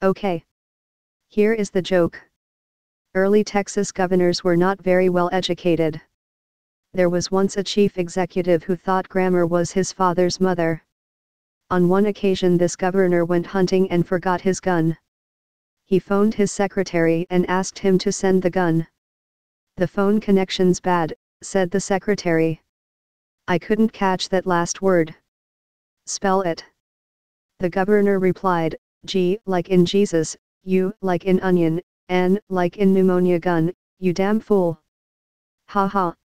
Okay. Here is the joke. Early Texas governors were not very well educated. There was once a chief executive who thought grammar was his father's mother. On one occasion this governor went hunting and forgot his gun. He phoned his secretary and asked him to send the gun. "The phone connection's bad," said the secretary. "I couldn't catch that last word." "Spell it." The governor replied, "G like in Jesus, U like in onion, N like in pneumonia gun, you damn fool." Ha ha.